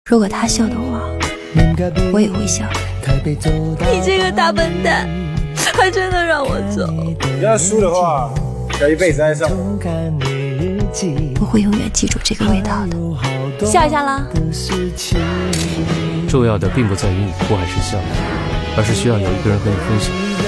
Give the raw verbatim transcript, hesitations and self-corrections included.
如果他笑的话，我也会笑。 你这个大笨蛋，还真的让我走。 你要输的话，要一辈子爱上我。 我会永远记住这个味道的。 笑一下啦。 重要的并不在于你哭还是笑，而是需要有一个人和你分享。